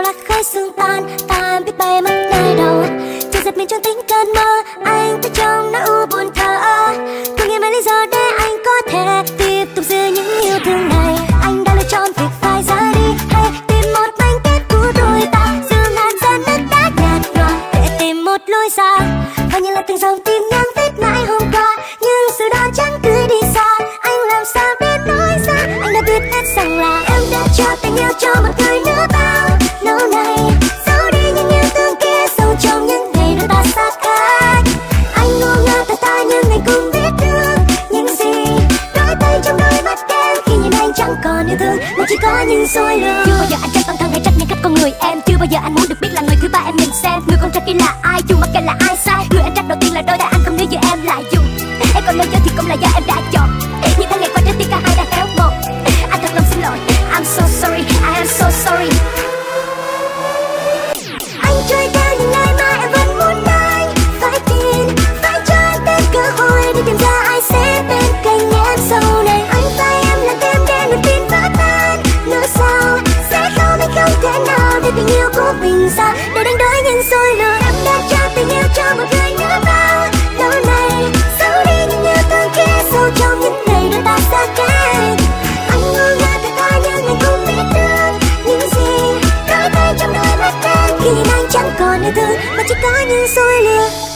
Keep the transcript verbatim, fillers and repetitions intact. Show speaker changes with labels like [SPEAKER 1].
[SPEAKER 1] sau lá khói sương tan, ta biết bay mất nơi đâu. Chờ giật mình trong tính cơn mơ, anh ta trong nỗi u buồn thở. Không nghe mấy lý do để anh có thể tiếp tục giữ những yêu thương này. Anh đã lựa chọn việc phải ra đi, hay tìm một manh kết của đôi ta. Dương ngàn gian đất đã nhạt nhòa để tìm một lối ra. Bao nhiêu là từng dòng tim nhắn viết mãi hôm qua, nhưng sự đó chẳng cứ đi xa. Anh làm sao biết nói ra, anh đã biết hết rằng là em đã cho tình yêu cho một người nữa bao lâu nay. Giấu đi những yêu thương kia sâu trong những ngày đôi ta xa cách. Anh ngu ngơ thật ta nhưng anh cũng biết được những gì đôi tay trong đôi mắt em khi nhìn anh chẳng còn yêu thương mà chỉ có những dối lừa. Chưa bao giờ anh trách bản thân hay trách những cách con người em. Chưa bao giờ anh muốn được biết là người thứ ba em nhìn xem. Người con trai kia là ai, dù mặc kệ là ai sai. Người anh trách đầu tiên là đôi tay anh không nghĩ giờ em lại dùng. Em còn nói dối thì cũng là do em đã chọn. Những tháng ngày qua trái tim cả hai đã héo một. Anh thật lòng xin lỗi, I'm so sorry, I am so sorry. Anh trôi theo những lời mà em vẫn muốn nói. Phải tin, phải cho anh thêm cơ hội để tìm ra ai sẽ bên cạnh em sau này. Anh và em là thêm để niềm tin vỡ tan. Nữa sau sẽ không hay không thể nào để tình yêu của mình ra để đánh đổi những dối lừa. Em đã cho tình yêu cho một người nữa bao lâu nay. Giấu đi những yêu thương kia sâu trong những ngày đôi ta xa cách. Anh ngu ngơ thật ta nhưng anh cũng biết được những gì đôi tay trong đôi mắt em khi nhìn anh chẳng còn yêu thương mà chỉ có những dối lừa.